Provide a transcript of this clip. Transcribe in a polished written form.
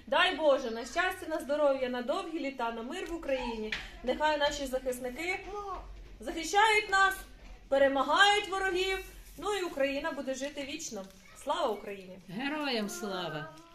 Дай Боже, на щастя, на здоров'я, на довгі літа, на мир в Україні. Нехай наші захисники захищають нас, перемагають ворогів, ну і Україна буде жити вічно. Слава Україні! Героям слава!